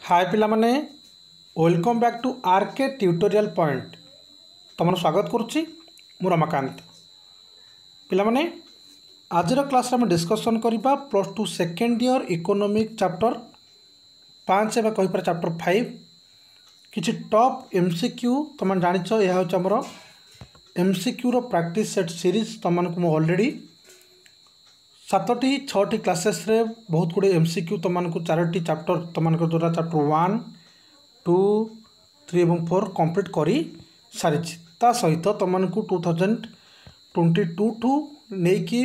हाय पिला माने welcome back to RK tutorial point तुम स्वागत करुच्ची मु रमाकांत पिला माने आजर क्लास में डिस्कसन करबा plus two second year economic chapter 5 एवं कहीपर चैप्टर 5 किसी टॉप एमसीक्यू तुम जानिछ यह हूँ आमर एमसीक्यू रो प्रैक्टिस सेट सीरीज तुमको ऑलरेडी 7-6 क्लासेस रे बहुत गुड़े एमसीक्यू तुमको 4टी चैप्टर तुमको जो चैप्टर 1, 2, 3 और 4 कंप्लीट करी सारी ता सहित तुमको 2022 टू नेकी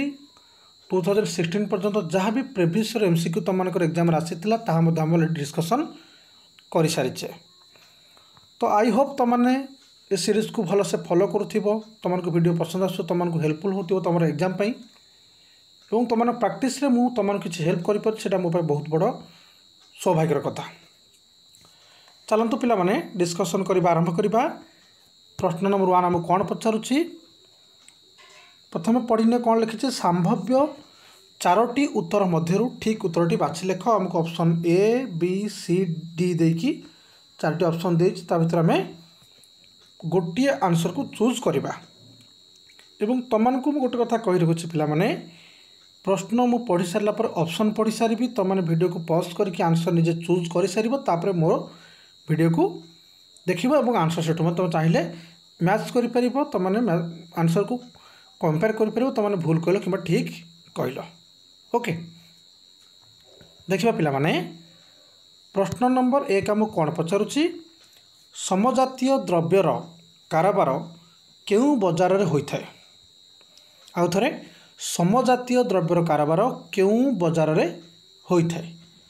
2016 पर्यंत जहाँ भी प्रीवियस एमसीक्यू तुमको एग्जाम आसी आम डिस्कसन कर सारीचे। तो आई होप तुमने ये सीरीज को भल से फॉलो करुथिबो, तुमको वीडियो पसंद आसो, तुमको हेल्पफुल होतिबो तुम एग्जाम पई এবং तुम प्राक्टिस रे मु तुम किसी हेल्प कर मो बहुत बड़ सौभाग्यर कथा। चलतु पिला माने डिस्कसन करबा आरंभ करबा। प्रश्न नंबर 1 आम कौन पचारुछि प्रथम पढ़ने कौन लिखी संभाव्य 4टी उत्तर मध्य ठीक उत्तरटी बाछि लेख। आमको option A B C D देकी 4टी ऑप्शन देछि ता भीतर आम गोटे आंसर को चूज करबा। एवं तुमको मु गोटे कथा कहि रखुछि पिला माने प्रश्न मु पढ़ी सारा पर ऑप्शन पढ़ी सारी तुमने वीडियो को पॉज करके आंसर निजे चूज कर सार मोर वीडियो को देखिबो और आंसर सेट तुम चाहिए मैच कर तुमने आंसर को कंपेयर कर तुमने भूल कहल कि ठीक कहल। ओके देखिबा पिला माने प्रश्न नंबर 1 आम कौन पचारुछि समजातीय द्रव्यर कारोबार केउ बजार रे होइथाय। आउ थरे समजातीय द्रव्यर कारोबार केउ बजार रे होइथाय।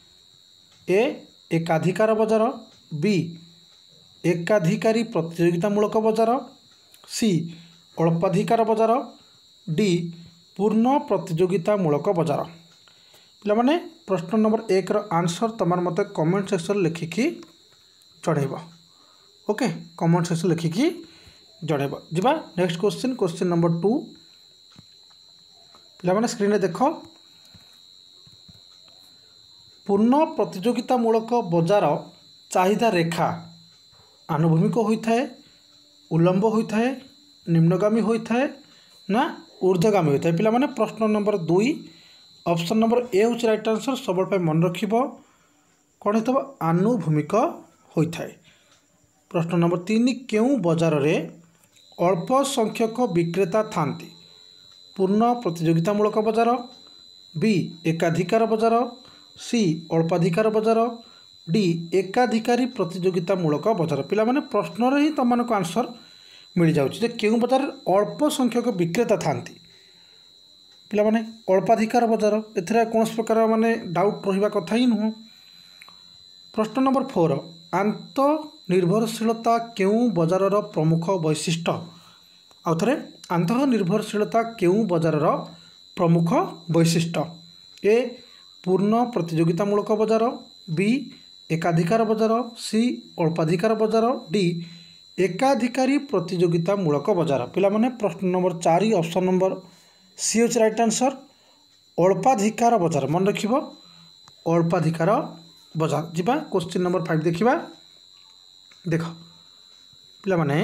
ए एकाधिकार बजार, बी एकाधिकारी प्रतियोगितामूलक बजार, सी अल्पाधिकार बजार, डी पूर्ण प्रतियोगितामूलक बजार। पिला माने प्रश्न नंबर 1 रो आंसर तमार मते कमेंट सेक्शन लिखिकी चढ़ेब। ओके कमेंट सेक्शन लिखिकी जणेब। जिबा नेक्स्ट क्वेश्चन नंबर 2 पिला माने स्क्रीन देख पूर्ण प्रतियोगितामूलक बजार चाहिदा रेखा आनुभूमिक होता है, उलंब होता है, निम्नगामी होता है ना ऊर्ध्वगामी होता है। पिला माने प्रश्न नंबर 2 ऑप्शन नंबर ए हूँ राइट आंसर। सब मन रखिब कौन हो आनुभूमिक होता है। प्रश्न नंबर 3 केउ बजार रे अल्प संख्यक विक्रेता थांती। पूर्ण प्रतियोगितामूलक बजार, बी एकाधिकार बजार, सी अल्पाधिकार बजार, डी एकाधिकारी प्रतियोगितामूलक बजार। पिला माने प्रश्न रे ही तुमको आंसर मिल जाउछि जे केउ बजार अल्प संख्यक विक्रेता थांती। पिला माने अल्पाधिकार बजार एथरा कौन प्रकार माने डाउट रहिबा कथा ही नुह। प्रश्न नंबर 4 आंतनिर्भरशीलता केउ बजार प्रमुख वैशिष्ट्य। आउ थरे आंतनिर्भरशीलता केउ बजार प्रमुख वैशिष्ट्य। ए पूर्ण प्रतियोगितामूलक बजार, बी एकाधिकार बजार, सी अल्पाधिकार बजार, डी एकाधिकारी प्रतियोगितामूलक बजार। पिला माने प्रश्न नंबर 4 ऑप्शन नंबर सी होच राइट आंसर अल्पाधिकार बजार। मन रखिबो अल्पाधिकार बजार। जिबा क्वेश्चन नंबर 5 देखिबा। देख पिला माने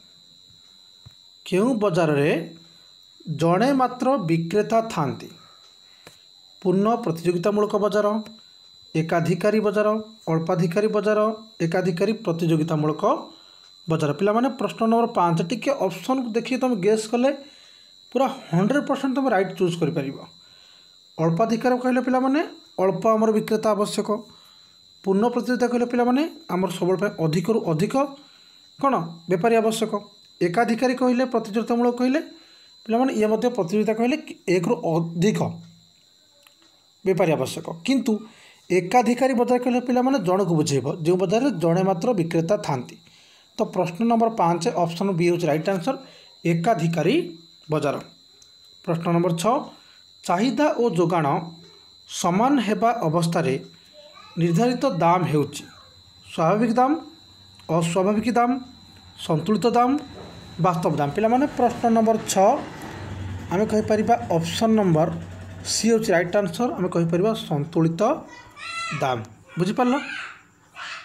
केउ बजार रे जड़े मात्र विक्रेता थांती। पूर्ण प्रतियोगितामूलक बजार, एकाधिकारी बजार, अल्पाधिकारी बजार, एकाधिकारी प्रतियोगितामूलक बजार। पिला माने प्रश्न नंबर 5 टिके ऑप्शन को देखिए तुम गेस कले पूरा 100% तुम राइट चूज कर परिबो। अल्पाधिकार कहले पिला माने अल्प आमर विक्रेता आवश्यक। पूर्ण प्रतियोगिता कहले पिला माने आमर सबल अधिक रु अधिक कौन बेपारी आवश्यक। एकाधिकारी कहले प्रतियोगितामूलक कहले पिला माने ये मध्य प्रतियोगिता कहले 1 रु अधिक बेपारी आवश्यक। किंतु एकाधिकारी बजार कहले पिला माने जण को बुझेब जो बजार जड़े मात्र विक्रेता थांती। तो प्रश्न नंबर 5 ऑप्शन बी होच राइट आंसर एकाधिकारी बजार। प्रश्न नंबर 6 चाहिदा और जोगाण समान हेबा अवस्था रे निर्धारित दाम हेउची स्वाभाविक दाम, अस्वाभाविक दाम, संतुलित दाम, वास्तव दाम। पिला माने प्रश्न नंबर 6 आम कहीपर ऑप्शन नंबर सी होच राइट आंसर आम कहीपर संतुलित दाम। बुझिपार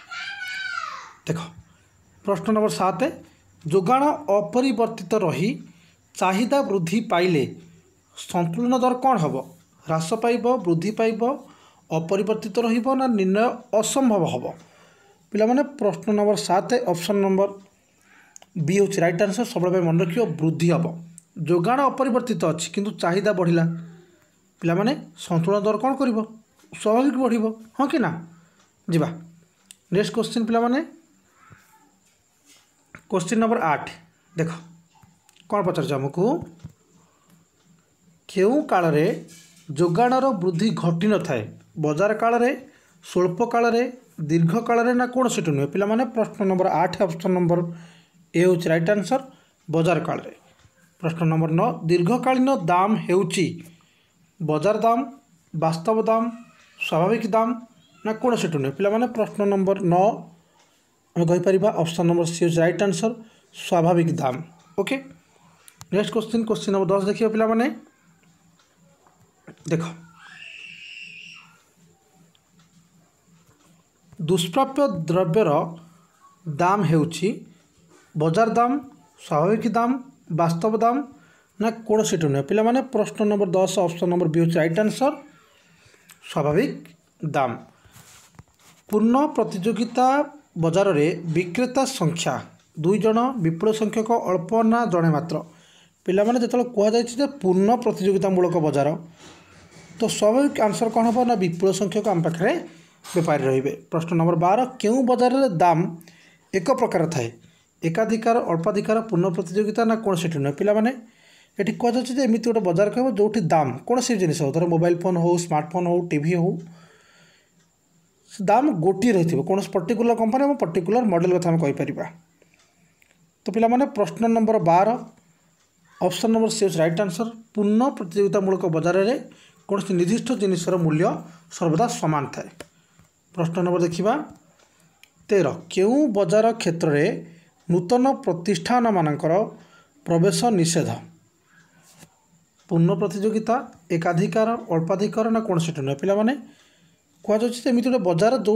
देख प्रश्न नंबर 7 जोगाण अपरिवर्तित रही चाहिदा वृद्धि पाइले संतुलन दर कौन हम ह्रास पाइब वृद्धि पाइब अपरिवर्तित रहिबो ना निर्णय असंभव हम पिलामाने प्रश्न नंबर 7 ऑप्शन नंबर बी हूँ राइट आंसर सब मन रखियो वृद्धि हम जोगाण अपरिवर्तित अच्छी किंतु चाहिदा बढ़िला पिलामाने संतुलन दर कौन कर स्वाभाविक बढ़िबो हाँ कि ना जीवा नेक्स्ट क्वेश्चन पिलामाने क्वेश्चन नंबर 8 देख कौन पचार आमको केउ काल रे जोगाणर वृद्धि घटी न थाए बजार काल रे स्वल्प काल रे दीर्घ काल रे ना कौन से नुहे पिलामाने प्रश्न नंबर 8 ऑप्शन नंबर ए हूँ राइट आंसर बजार काल रे प्रश्न नंबर 9 दीर्घकालीन दाम हेउची बजार दाम वास्तव दाम स्वाभाविक दाम ना कौन से नुहे पिलामाने प्रश्न नंबर 9 आम कहीपर ऑप्शन नंबर सी हूँ राइट आंसर स्वाभाविक दाम ओके नेक्स्ट क्वेश्चन नंबर 10 देखिए पिलामाने देख दुष्प्राप्य द्रव्यर दाम हेउची बजार दाम स्वाभाविक दाम वास्तव दाम ना कौन से नुहे पिलामाने प्रश्न नंबर 10 ऑप्शन नंबर बी हूँ राइट आंसर स्वाभाविक दाम पूर्ण प्रतियोगिता बजार रे विक्रेता संख्या 2 जन विपुल संख्यक अल्प ना जड़े मात्र पिलामाने जो कहुई पूर्ण प्रतियोगितामूलक बजार तो स्वाभाविक आंसर कौन हम ना विपुल संख्यक आम पाखे बेपारी रही प्रश्न नंबर 12 क्यों बजार रे दाम एक प्रकार थाए एकाधिकार अल्पाधिकार पूर्ण प्रतियोगिता ना कौन से नुहे पिलामाने ये कहुच्छे एमती गोटे बजार कह जो दाम कौन सी जिन हो धर मोबाइल फोन हो स्मार्टफोन हो टीवी हो दाम गोटे रही कौन पर्टिकुलर कंपनी और पर्टिकुलर मॉडल कथा कहीपर तो पिलामाने प्रश्न number 12 option number C right answer पूर्ण प्रतियोगितामूलक बजार में कौन सी निर्दिष्ट जिनिसर मूल्य सर्वदा समान थाए प्रश्न नंबर देखा 13 क्यों बजार क्षेत्र में नूतन प्रतिष्ठान मानकर प्रवेश निषेध पूर्ण प्रतियोगिता एकाधिकार अल्पाधिकार ना कौन से नुहे पिलामाने कहुच्छे एमती गोटे बजार जो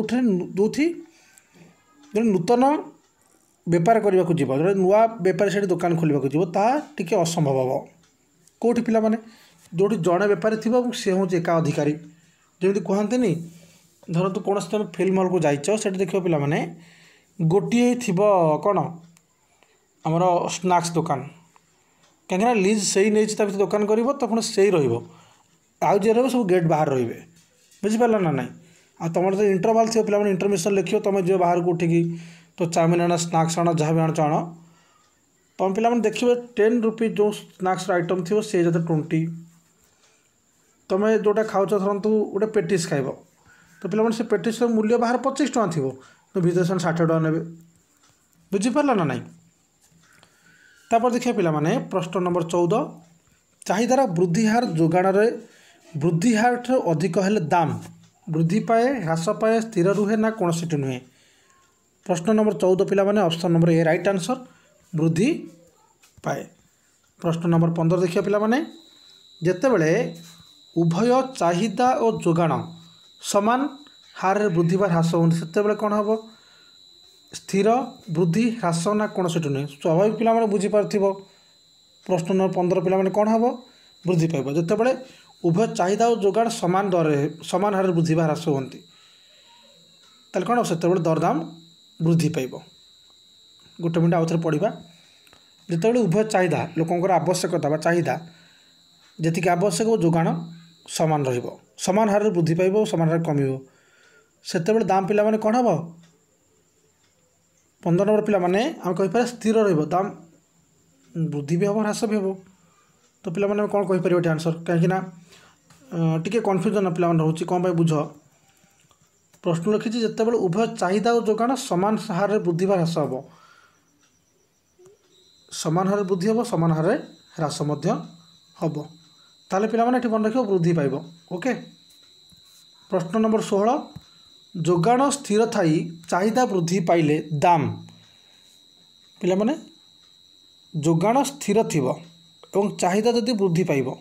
नूतन बेपार करने को जीव जो नुआ बेपारी से दुकान खोलने जीव ताकि असंभव हम कौटी पिलामाने जो जड़े बेपारी थी सी हूँ एका अधिकारी जमी कहते धरतु कौन तुम फिल्म हल को जाइच से देख पाने गोटे थी कौन आमर स्नाक्स दुकान कहीं लिज से ही नहीं दुकान कर तो पुणी से ही रही रही सब गेट बाहर रे बुझिपार ना ना आ तुम जो इंटरवाल थी पे इंटरमिशन लिख तुम जो बाहर को उठिकी तो चाउमिन आना स्नाक्स आण जहाँ भी आण आण तुम पे देखिए 10 रुपीज जो स्नाक्स आइटम थी सी जो 20 तुम जोटा खाऊ धरतु गोटे पेटिस खाइब तो पे से पेटिस मूल्य बाहर 25 टଙ୍କା थी तो भीतर से 60 टଙ୍କା ने बुझिपार ना ना तापर देखिए पिलामाने प्रश्न नंबर 14 चाहिदार वृद्धि हार जोगाण वृद्धि हार अधिक हेले दाम वृद्धि पाए ह्रास पाए स्थिर रुहे ना कौन से नुहे प्रश्न नंबर 14 पिलामाने option number A right answer वृद्धि पाए प्रश्न नंबर 15 देखिए पिलामाने जेतेबेले उभय चाहिदा और जोगाण समान हार वृद्धि बा ह्रास होती से कौन हम स्थिर वृद्धि ह्रास ना कौन से नुहे स्वाभाविक पिलामाने बुझीपार प्रश्न नंबर 15 पिलामाने कौन हम वृद्धि पाइब जितेबाला उभय चाहिदा और जोगाण समान दर समान हार वृद्धि बा ह्रास होती ताले कौन से दरदाम वृद्धि पाइब गोटे मिनट आउ थे पढ़ा जितेबाला उभय चाहिदा लोकंर आवश्यकता चाहिदा जी आवश्यक जोगाण समान रमान हार वृद्धि पाइब और समान हार कम से दाम पिलामाने कौन हम 15 नंबर पिलामाने आम कहीपर स्थिर दाम वृद्धि भी हम ह्रास भी हम तो पिलामाने कौन कहीपर ये आंसर कहीं टी कन्फ्यूजन पे रोचे कौन बुझ प्रश्न लिखी जितेबाला उभय चाहिदा और जोगाण समान हार वृद्धि बा ह्रास हम समान हार वृद्धि हम समान हार ह्रास हम ताले पिलामाने मन रख वृद्धि पाइब ओके प्रश्न नंबर 16 जोगाण स्थिर थाई चाहिदा वृद्धि पाइले दाम पिलामाने जोगाण स्थिर थी और चाहिदा जदि वृद्धि पाइब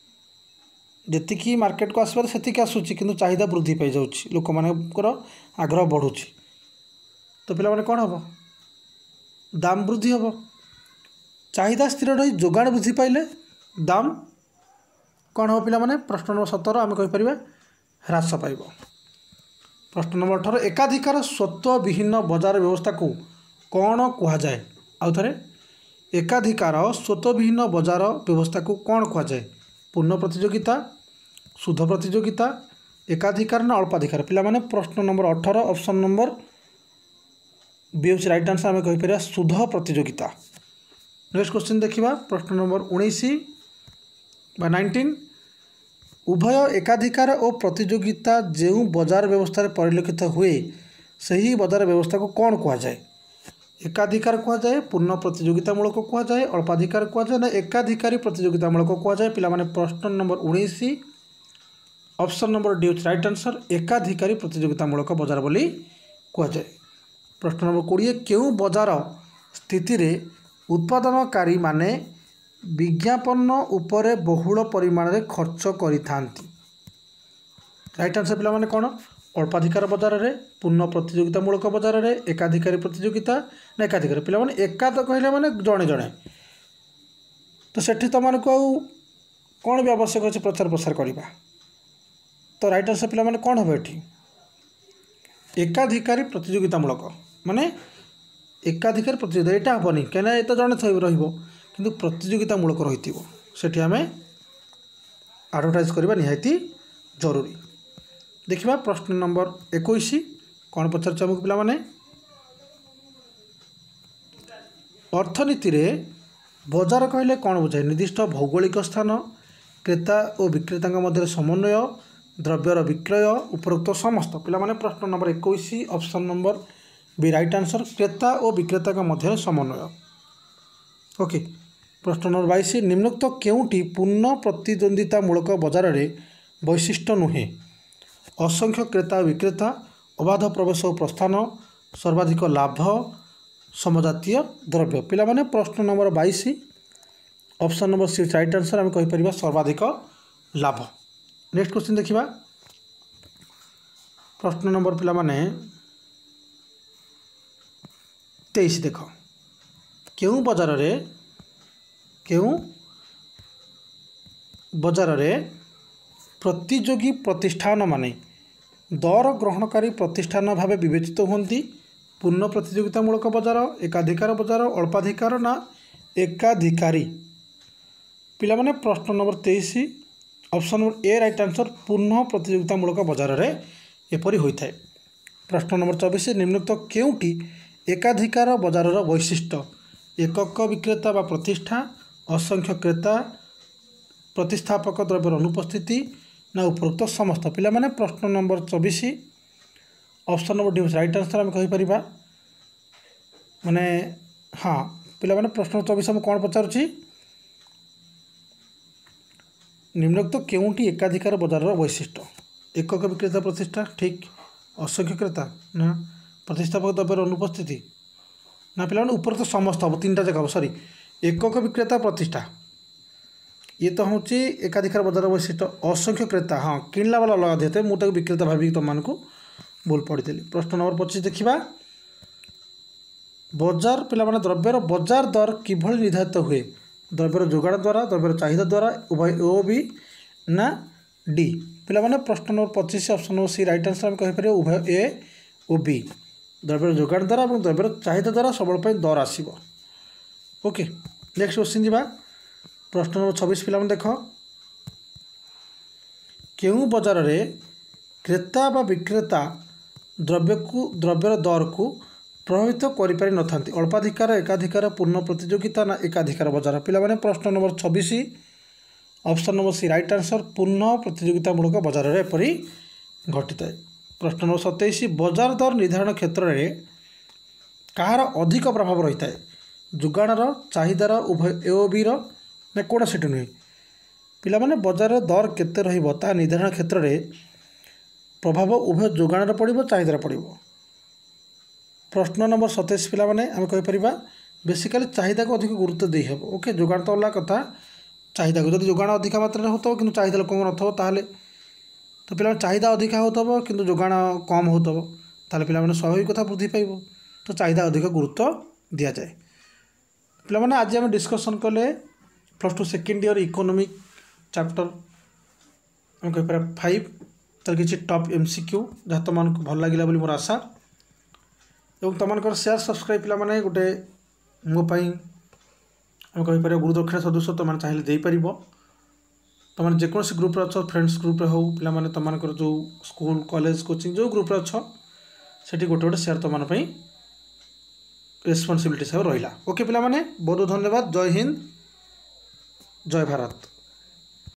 जी मार्केट को आसबार से आसूँ कि चाहिदा वृद्धि पाई जाऊँ लोक मानकर आग्रह बढ़ुची तो पिलामाने कौन हम दाम वृद्धि हम। चाहिदा स्थिर रही जोगाण वृद्धि पाइले दाम कौन हम पिलामाने प्रश्न नंबर 17 आम कहीपर ह्रास पाइब। प्रश्न नंबर 18 एकाधिकार स्वत्व विहीन बजार व्यवस्था को कौन कहुए। आउ थे एकाधिकार स्वत्व विहीन बजार व्यवस्था को कौन कहुए। पूर्ण प्रतियोगिता शुद्ध प्रतियोगिता एकाधिकार ना अल्पाधिकार। पिलामाने प्रश्न नंबर 18 ऑप्शन नंबर बी होची राइट आंसर आम कहीपर शुद्ध प्रतियोगिता। नेक्स्ट क्वेश्चन देखिबा प्रश्न नंबर 19 बा 19 उभय एकाधिकार और प्रतियोगिता जो बजार व्यवस्था परिलक्षित हुए सही बजार व्यवस्था को कौन कहुए। एकाधिकार कहुए पूर्ण प्रतियोगितामूलक कहुए अल्पाधिकार कहुए ना एकाधिकारी प्रतियोगितामूलक कहुए। पिलामाने प्रश्न नंबर 19 ऑप्शन नंबर डी होची राइट आंसर एकाधिकारी प्रतियोगितामूलक बजार बोली कहुए। प्रश्न नंबर 20 क्यों बजार स्थिति रे उत्पादनकारी माने विज्ञापन उपरे बहुल परिमाण रे खर्च करिथांती। राइट आंसर पिला माने कौन अल्पाधिकार बजार रे पूर्ण प्रतियोगितामूलक बजार रे एकाधिकारी प्रतियोगिता ना एकाधिकारी। पिला माने एका तो कहले माने जणे जणे तो सेठी तो मान को कौन भी आवश्यक अच्छे प्रचार प्रसार करवा। तो राइट आंसर पिला माने कौन हम एठी एकाधिकारी प्रतियोगितामूलक माने एकाधिकार प्रतियोगिता यहाँ हेनी कहीं ये तो जड़े रु प्रतियोगितामूलक रही सेठी आम आडभटाइज करवा निहाती जरूरी। देखिए प्रश्न नंबर 21 कौन पचार आमको पिला माने अर्थनीति रे बजार कहले कौन बुझाए। निर्दिष्ट भौगोलिक स्थान क्रेता और विक्रेता मध्य समन्वय द्रव्यर विक्रय उपरोक्त समस्त। पिला माने प्रश्न number 21 option number B right answer क्रेता और विक्रेता मध्य समन्वय। ओके प्रश्न नंबर 22 निम्नोक्त केउटी पूर्ण प्रतिद्वंदितामूलक बजार रे वैशिष्ट्य नुहे। असंख्य क्रेता और विक्रेता अबाध प्रवेश और प्रस्थान सर्वाधिक लाभ समजातीय द्रव्य। पिला माने प्रश्न number 22 option number C right answer आम कहीपर सर्वाधिक लाभ। नेक्स्ट क्वेश्चन देखिबा प्रश्न नंबर पिला माने 23 देख क्यों बजार रे प्रतियोगी प्रतिष्ठान माने दर ग्रहणकारी प्रतिष्ठान भाव विवेचित होती। पूर्ण प्रतियोगितामूलक बजार एकाधिकार बजार अल्पाधिकार ना एकाधिकारी। पिला माने प्रश्न number 23 option number A right answer पूर्ण प्रतियोगितामूलक बजार रे एपरि होता है। प्रश्न नंबर 24 निम्नोक्त केउटी एकाधिकार बजार वैशिष्ट्य एकक विक्रेता बा प्रतिष्ठा असंख्य क्रेता प्रतिस्थापक द्रव्यर अनुपस्थिति ना उपरोक्त समस्त। पिला माने प्रश्न number 24 option number D right answer आम कहीपर माने हाँ पिला माने प्रश्न 24 आम कौन पचारुछि निम्नोक्त केउटी एकाधिकार बजार वैशिष्ट्य एकक विक्रेता प्रतिष्ठा ठीक असंख्य क्रेता ना प्रतिस्थापक द्रव्यर अनुपस्थिति ना पिला उपरोक्त समस्त हम तीन जगह सॉरी एकक विक्रेता प्रतिष्ठा ये तो हूँ एकाधिकार बजार वैशिष्ट्य असंख्य क्रेता हाँ किणला वाला अलग देते मुझे विक्रेता भाविक तुमको भूल पढ़ी। प्रश्न नंबर 25 देखा बजार पिला माने द्रव्यर बजार दर किभली निर्धारित हुए। द्रव्यर जोगाण द्वारा द्रव्यर चाहिदा द्वारा उभय ओ बी ना डी। पिला माने प्रश्न number 25 option number C right answer आम कहीपर उभय ए और बी द्रव्यर जोगाण द्वारा और द्रव्यर चाहिदा द्वारा सबल दर आसब। ओके नेक्स्ट क्वेश्चन जी प्रश्न नंबर 26 पिला देख क्यों बजार रे क्रेता बा विक्रेता द्रव्यर दर को प्रभावित करि न थांती। अल्पाधिकार एकाधिकार पूर्ण प्रतियोगिता ना एकाधिकार बजार। पिला माने प्रश्न number 26 option number C right answer पूर्ण प्रतियोगितामूलक बजार रे एपरि घटित है। प्रश्न नंबर 27 बजार दर निर्धारण क्षेत्र में कहार अधिक प्रभाव रही है। जोगाणर चाहिदार उभय ए ओ बी ना कौन से नुहे। पिला माने बजार दर केते रहिबो ता निर्धारण क्षेत्र में प्रभाव उभय जोगाणर पड़ो चाहिदार पड़ो। प्रश्न नंबर 27 पिला माने आम कहीपर बेसिकाली चाहिदा को अधिक गुरुत्व दे हे। ओके जोगाण तो अलग कथा चाहिदा को जब जोगाण अधिक मात्रा होता कि चाहिदा कम नथो ताहले तो पिला चाहिदा अधिका होता कि जोगाण कम होता ताहले पिला माने स्वाभाविक कथा वृद्धि पाइब। तो चाहिदा अधिक गुरुत्व दि जाए। पे आज आम डिस्कसन कले +2 सेकेंड ईयर इकोनॉमिक चैप्टर आम कहीपर 5 तर किसी टॉप MCQ जहाँ तुम भल लगे बोली मोर आशा और तुम शेयर सब्सक्राइब पे गोटे मोपाई आम कहीपर गुरु दक्षिणा सदृश तुम चाहिए देपर तुम जेकोसी ग्रुप अच्छ फ्रेंड्स ग्रुप हो पे तुम जो स्कूल कॉलेज कोचिंग जो ग्रुप अच्छ से गोटे गोटे शेयर तुम रेस्पॉन्सिबिलिटी सब रहा। ओके पिला माने बहुत बहुत धन्यवाद। जय हिंद जय भारत।